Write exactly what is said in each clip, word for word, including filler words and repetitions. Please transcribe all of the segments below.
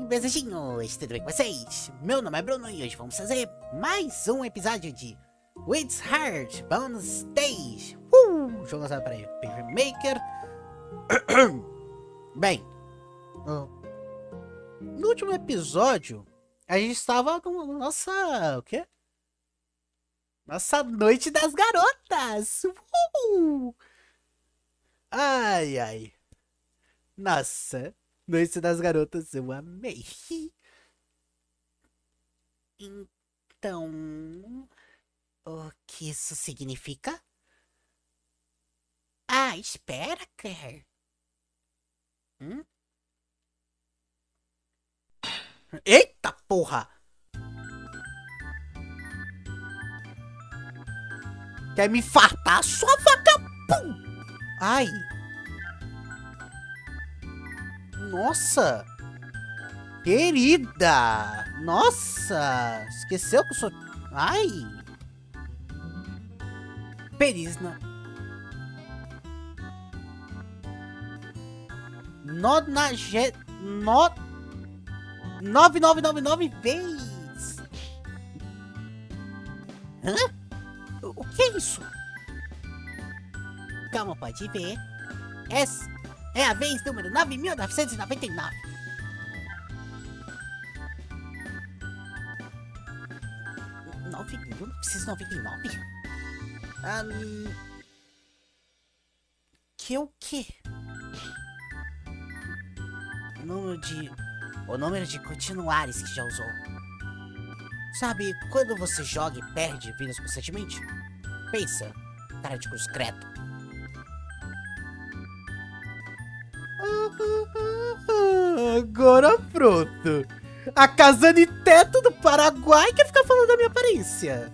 Besejinhos, tudo bem com vocês? Meu nome é Bruno e hoje vamos fazer mais um episódio de It's Hard Bonus Stage. Uh, jogo lançado para Paper Maker. Bem, no último episódio a gente estava com nossa, o quê? Nossa noite das garotas. Uh! Ai, ai. Nossa, noite das garotas eu amei. Então, o que isso significa? Ah, espera, Claire. Hum? Eita porra! Quer me infartar, sua vaca? Pum! Ai! Nossa! Querida! Nossa! Esqueceu que eu sou... Ai! Perisna. Nonaget... No... nove nove nove nove vezes! Hã? O que é isso? Calma, pode ver. Essa é a vez número nove mil novecentos e noventa e nove. nove mil novecentos e noventa e nove? Um... Que o quê? O número de... O número de continuares que já usou. Sabe, quando você joga e perde vidas constantemente? Pensa, cara de cruz credo. Agora pronto. A Casaniteto do Paraguai quer ficar falando da minha aparência.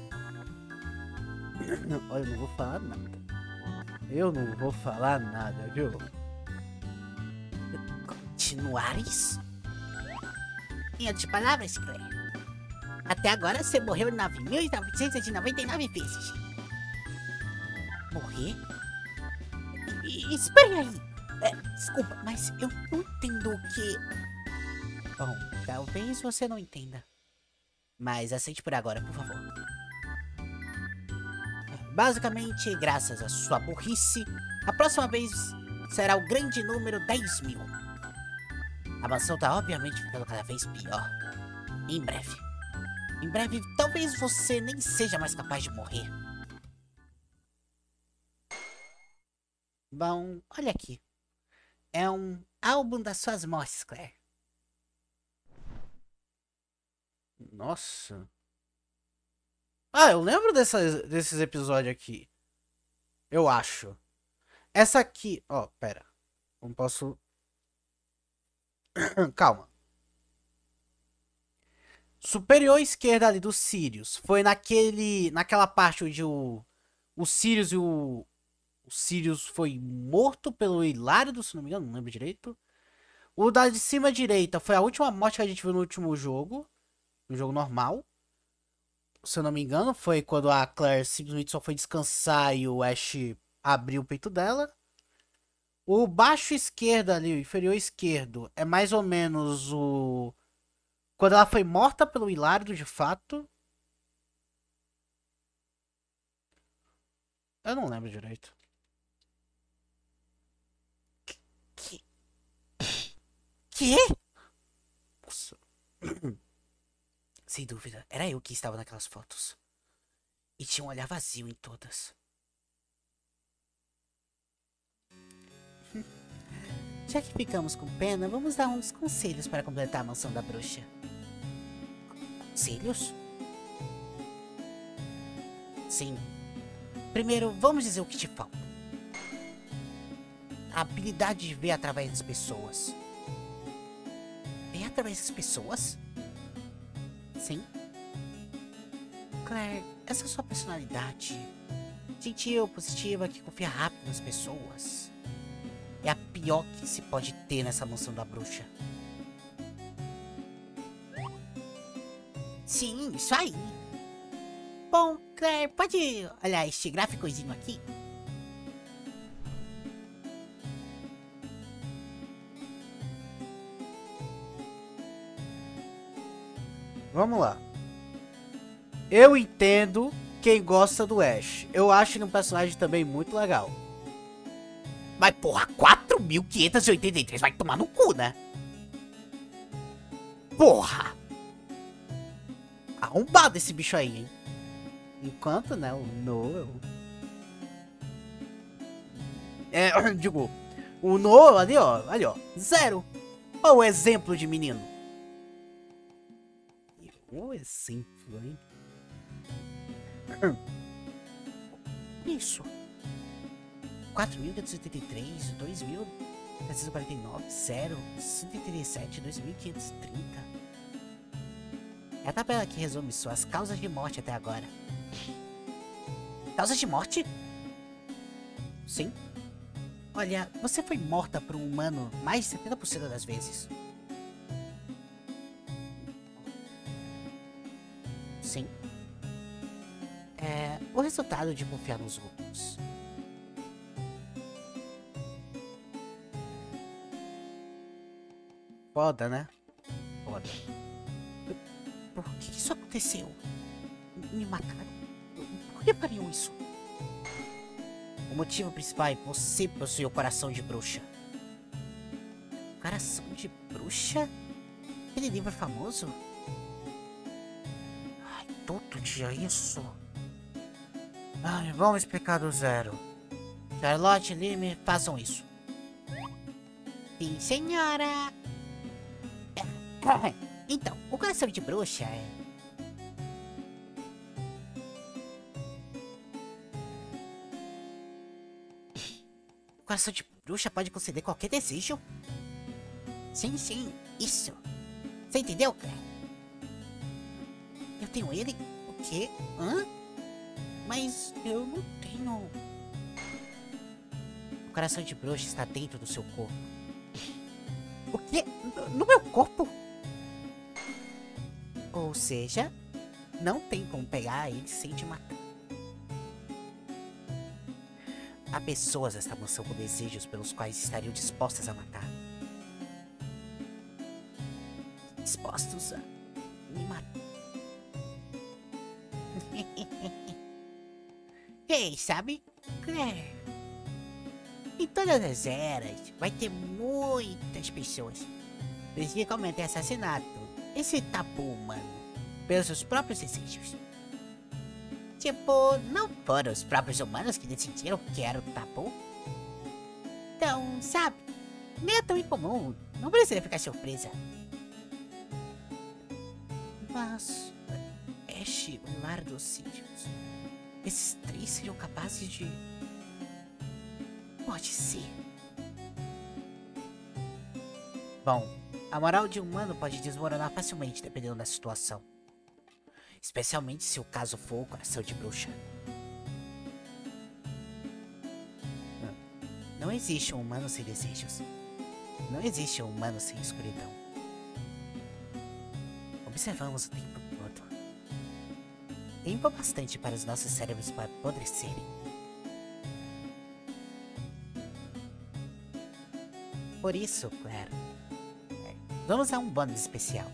Olha, eu não vou falar nada. Eu não vou falar nada, viu? Continuares? Em outras palavras, Claire, até agora você morreu nove mil novecentos e noventa e nove vezes. Morrer? E, espere aí. É, desculpa, mas eu não entendo o que... Bom, talvez você não entenda. Mas aceite por agora, por favor. Basicamente, graças à sua burrice, a próxima vez será o grande número dez mil. A mansão tá obviamente ficando cada vez pior. Em breve. Em breve, talvez você nem seja mais capaz de morrer. Bom, olha aqui. É um álbum das suas mortes, Claire. Nossa. Ah, eu lembro dessas, desses episódios aqui. Eu acho. Essa aqui... Ó, oh, pera. Não posso... Calma. Superior esquerda ali dos Sirius. Foi naquele... Naquela parte onde o... O Sirius e o... O Sirius foi morto pelo Hilário, se não me engano, não lembro direito. O da de cima direita foi a última morte que a gente viu no último jogo. No jogo normal. Se eu não me engano, foi quando a Claire simplesmente só foi descansar e o Ash abriu o peito dela. O baixo esquerdo ali, o inferior esquerdo, é mais ou menos o... Quando ela foi morta pelo Hilário, de fato. Eu não lembro direito. Que? Que? Nossa. Sem dúvida, era eu que estava naquelas fotos. E tinha um olhar vazio em todas. Já que ficamos com pena, vamos dar uns conselhos para completar a mansão da bruxa. Conselhos? Sim. Primeiro, vamos dizer o que te falta. A habilidade de ver através das pessoas. Ver através das pessoas? Sim. Claire, essa sua personalidade gentil, positiva, que confia rápido nas pessoas, é a pior que se pode ter nessa mansão da bruxa. Sim, isso aí. Bom, Claire, pode olhar este gráficozinho aqui? Vamos lá. Eu entendo quem gosta do Ash. Eu acho ele um personagem também muito legal. Mas, porra, quatro mil quinhentos e oitenta e três vai tomar no cu, né? Porra! Arrombado esse bicho aí, hein? Enquanto, né, o Noel... É, digo, o Noel ali, ó, ali, ó, zero. Olha o exemplo de menino. O exemplo, hein? Isso. quatro mil quinhentos e oitenta e três, dois mil setecentos e quarenta e nove, zero, cento e trinta e sete, dois mil quinhentos e trinta. É a tabela que resume suas causas de morte até agora. Causas de morte? Sim. Olha, você foi morta por um humano mais de setenta por cento das vezes. Sim. É o resultado de confiar nos outros. Foda, né? Foda. Por que isso aconteceu? Me mataram? Por que fariam isso? O motivo principal é que você possui o coração de bruxa. Coração de bruxa? Aquele livro famoso? Ai, todo dia isso. Ai, vamos explicar do zero. Charlotte e Lily, façam isso. Sim, senhora. Então, o coração de bruxa é... O coração de bruxa pode conceder qualquer desejo? Sim, sim, isso. Você entendeu, cara? Eu tenho ele? O quê? Hã? Mas eu não tenho... O coração de bruxa está dentro do seu corpo. O quê? No meu corpo? Ou seja, não tem como pegar ele sem te matar. Há pessoas nesta mansão com desejos pelos quais estariam dispostas a matar. Dispostos a me matar. Ei, sabe? É. Em todas as eras, vai ter muitas pessoas que cometem assassinato, esse tabu humano, pelos seus próprios desejos. Tipo, não foram os próprios humanos que decidiram que era o tabu? Então, sabe, nem é tão incomum, não precisa ficar surpresa. Mas, Ash, o lar dos Sirius, esses três seriam capazes de... Pode ser. Bom, a moral de um humano pode desmoronar facilmente dependendo da situação. Especialmente se o caso for o coração de bruxa. Não existe um humano sem desejos. Não existe um humano sem escuridão. Observamos o tempo todo. Tempo bastante para os nossos cérebros apodrecerem. Por isso, Claire, vamos a um bônus especial.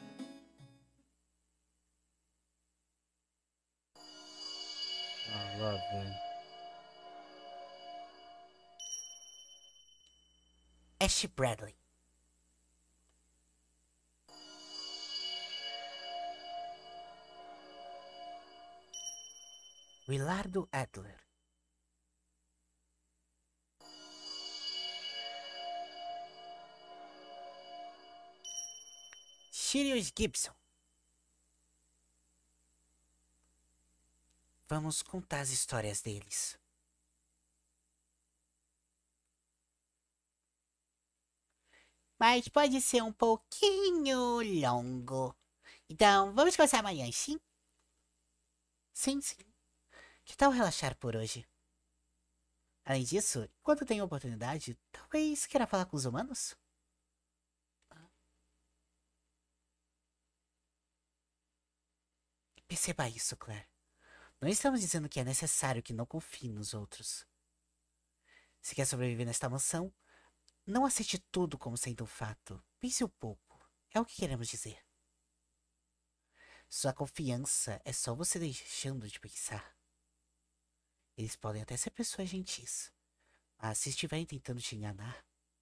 Ah, lá vem. Ash Bradley. Willardo Adler. Sirius Gibson. Vamos contar as histórias deles. Mas pode ser um pouquinho longo. Então, vamos começar amanhã, sim? Sim, sim. Que tal relaxar por hoje? Além disso, quando tenho oportunidade, talvez queira falar com os humanos? Perceba isso, Claire. Não estamos dizendo que é necessário que não confie nos outros. Se quer sobreviver nesta mansão, não aceite tudo como sendo um fato. Pense um pouco. É o que queremos dizer. Sua confiança é só você deixando de pensar. Eles podem até ser pessoas gentis, mas se estiverem tentando te enganar,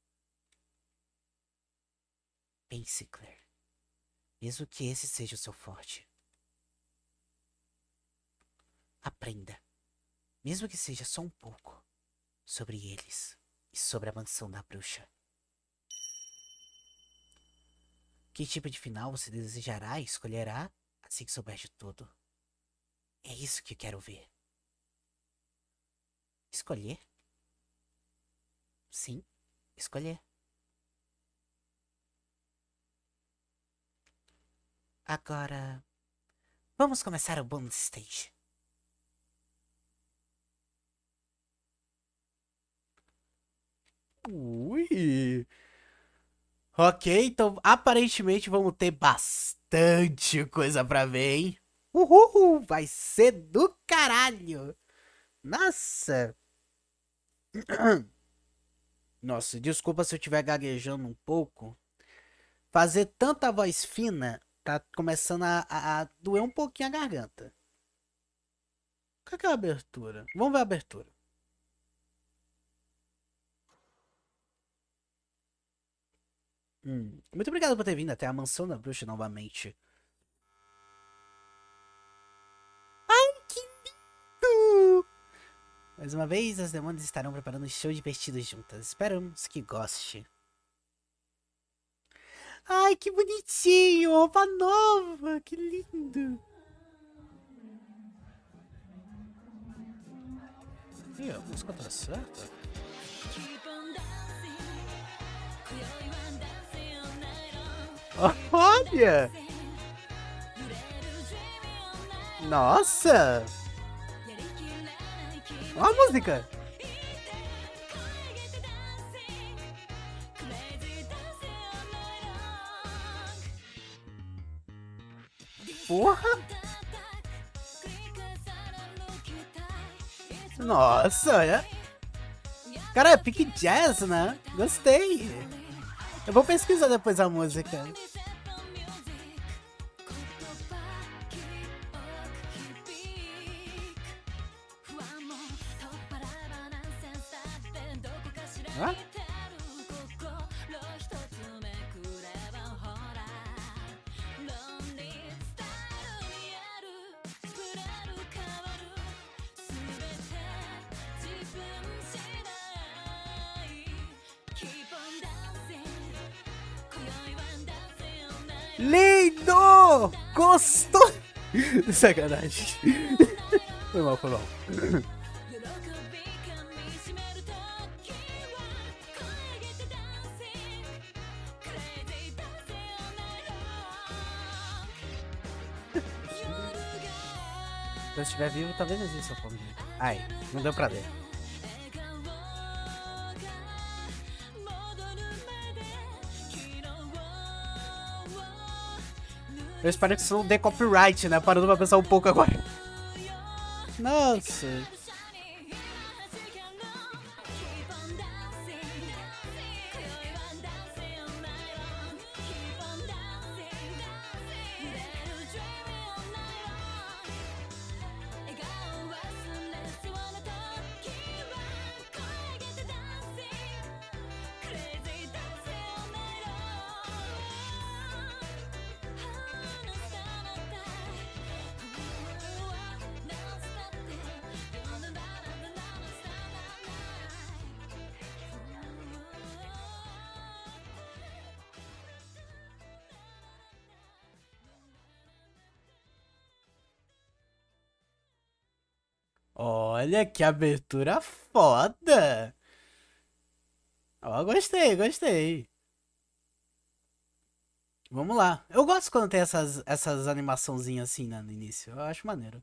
pense, Claire. Mesmo que esse seja o seu forte, aprenda, mesmo que seja só um pouco, sobre eles e sobre a mansão da bruxa. Que tipo de final você desejará e escolherá assim que souber de tudo? É isso que eu quero ver. Escolher? Sim, escolher. Agora, vamos começar o bonus stage. Ui. Ok, então aparentemente vamos ter bastante coisa pra ver, hein? Uhul, vai ser do caralho. Nossa. Nossa, desculpa se eu estiver gaguejando um pouco. Fazer tanta voz fina tá começando a, a, a doer um pouquinho a garganta. Qual que é a abertura? Vamos ver a abertura. Hum, muito obrigado por ter vindo até a mansão da bruxa novamente. Ai, que lindo! Mais uma vez, as demônios estarão preparando um show de vestidos juntas. Esperamos que goste. Ai, que bonitinho! Roupa nova! Que lindo! Ih, a música tá certa? Olha! Nossa! Olha a música! Porra! Nossa, é... Cara, é pique jazz, né? Gostei! Eu vou pesquisar depois a música. Ah? Lindo! Gostou? Sacanagem. Foi mal, foi mal. Se eu estiver vivo, talvez exista essa forma de... Ai, não deu pra ler. Eu espero que isso não dê copyright, né? Parando pra pensar um pouco agora. Nossa. Olha que abertura foda! Ó, gostei, gostei. Vamos lá. Eu gosto quando tem essas, essas animaçãozinhas assim, né, no início. Eu acho maneiro.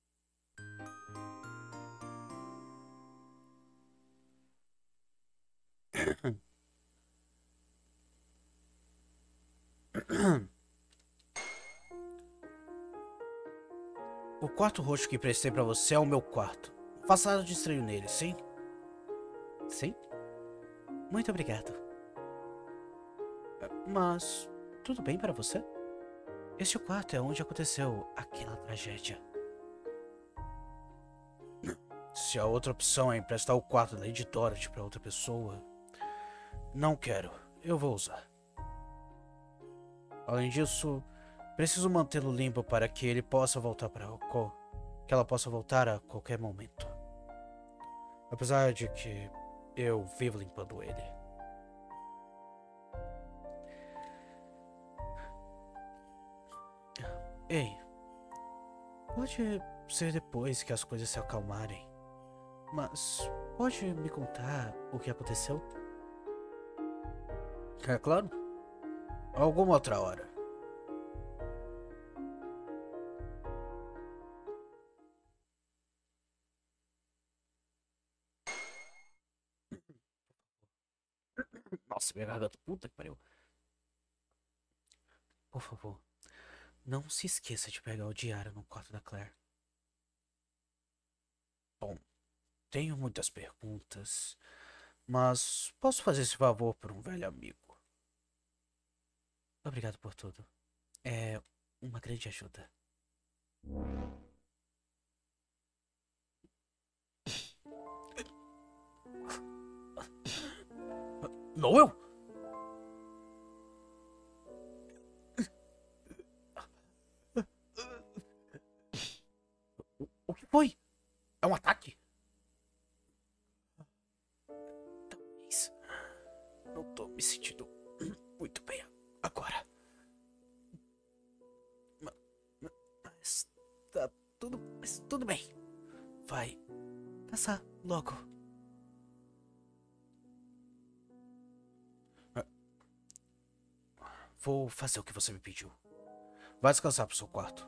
O quarto roxo que prestei pra você é o meu quarto. Não faça nada de estranho nele, sim? Sim? Muito obrigado. Mas, tudo bem para você? Este quarto é onde aconteceu aquela tragédia. Se a outra opção é emprestar o quarto da Lady Dorothy para outra pessoa, não quero. Eu vou usar. Além disso, preciso mantê-lo limpo para que ele possa voltar para que ela possa voltar a qualquer momento. Apesar de que eu vivo limpando ele. Ei, pode ser depois que as coisas se acalmarem, mas pode me contar o que aconteceu? É claro. Alguma outra hora. Nossa, minha garganta, puta que pariu. Por favor, não se esqueça de pegar o diário no quarto da Claire. Bom, tenho muitas perguntas, mas posso fazer esse favor por um velho amigo. Obrigado por tudo. É uma grande ajuda. Noel? O que foi? É um ataque? Talvez. Não tô me sentindo muito bem agora. Mas tá tudo, mas tudo bem. Vai passar logo. Vou fazer o que você me pediu. Vai descansar pro seu quarto.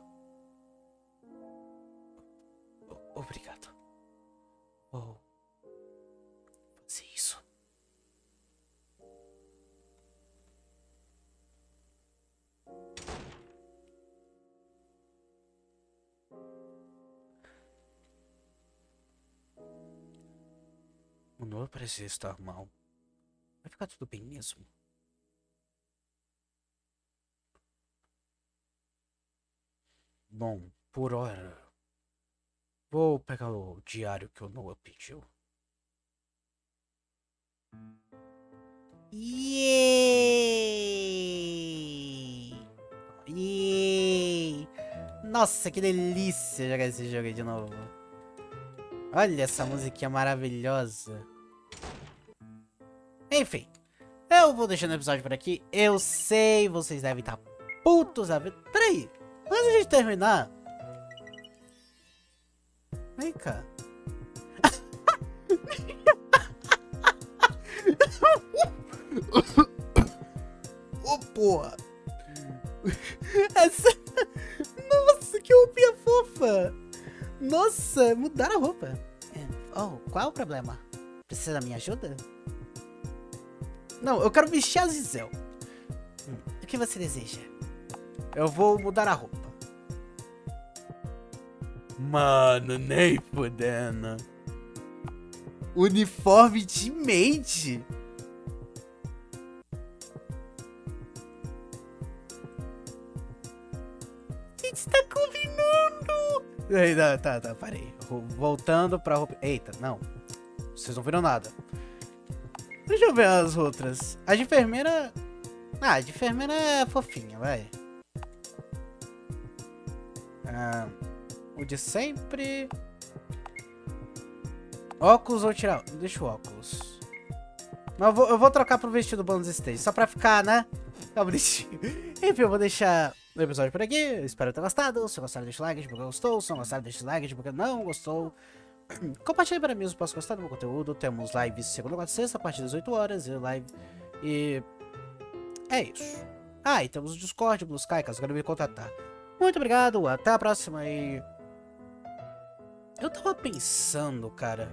O- Obrigado. Vou fazer isso. O Noah parecia estar mal. Vai ficar tudo bem mesmo. Bom, por hora, vou pegar o diário que o Noah pediu. Yay! Yay! Nossa, que delícia jogar esse jogo aí de novo. Olha essa musiquinha maravilhosa. Enfim, eu vou deixando o episódio por aqui. Eu sei, vocês devem estar putos a ver. Peraí, antes de gente terminar. Vem cá. Ô, oh, porra. Essa... Nossa, que roupinha fofa. Nossa, mudaram a roupa. Oh, qual é o problema? Precisa da minha ajuda? Não, eu quero vestir a Giselle. Hum, o que você deseja? Eu vou mudar a roupa. Mano, nem fudendo. Uniforme de maid. Gente, tá combinando. Tá, tá, parei. Voltando pra roupa. Eita, não. Vocês não viram nada. Deixa eu ver as outras. A de enfermeira... Ah, a de enfermeira é fofinha, vai. Ah, o de sempre... Óculos ou tirar... Deixa o óculos. Mas eu vou, eu vou trocar pro vestido bônus stage. Só pra ficar, né? Tá bonitinho. Enfim, eu vou deixar o episódio por aqui. Eu espero ter gostado. Se gostaram, deixa o like. Se você gostou. Se não gostaram, deixa o like. Se você não gostou... Compartilhe para mim se posso gostar do meu conteúdo. Temos lives segunda, quarta e sexta a partir das oito horas. E live. E. É isso. Ah, e temos o Discord, Blue Sky, caso queiram me contatar. Muito obrigado, até a próxima e. Eu tava pensando, cara.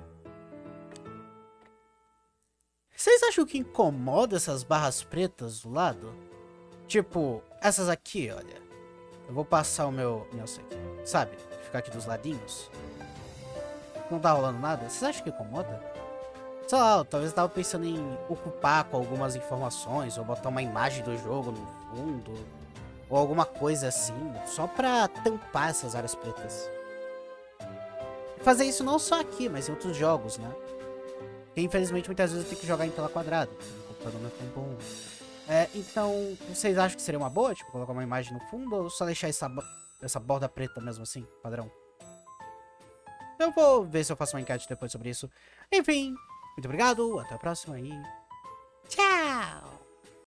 Vocês acham que incomoda essas barras pretas do lado? Tipo, essas aqui, olha. Eu vou passar o meu. Nossa, aqui, sabe? Ficar aqui dos ladinhos. Não tá rolando nada? Vocês acham que incomoda? Sei lá, talvez eu tava pensando em ocupar com algumas informações, ou botar uma imagem do jogo no fundo, ou alguma coisa assim, só pra tampar essas áreas pretas. Fazer isso não só aqui, mas em outros jogos, né? Porque infelizmente muitas vezes eu tenho que jogar em tela quadrada, porque o computador não é tão bom. É, então, vocês acham que seria uma boa, tipo, colocar uma imagem no fundo ou só deixar essa, essa borda preta mesmo assim, padrão? Eu vou ver se eu faço uma enquete depois sobre isso. Enfim, muito obrigado, até a próxima e tchau!